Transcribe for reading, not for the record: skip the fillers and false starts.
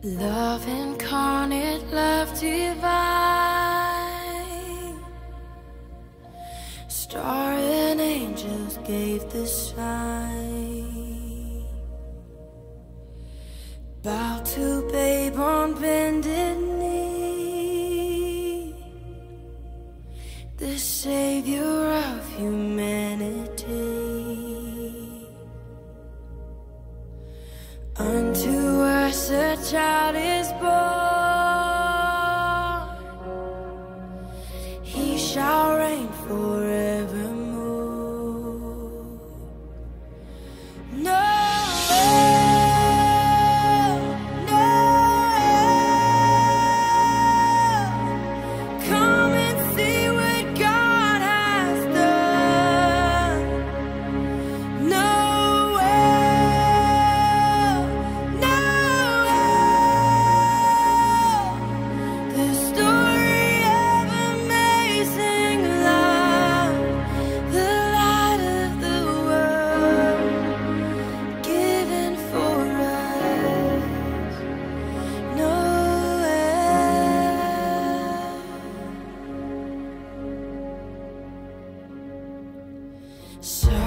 Love incarnate, love divine. Star and angels gave the sign. Bow to babe on bended knee, the savior of humanity. Unto us a child is born, he shall reign forevermore. No, no, come and see what God has done. No, the story of amazing love, the light of the world, given for us. Noel. So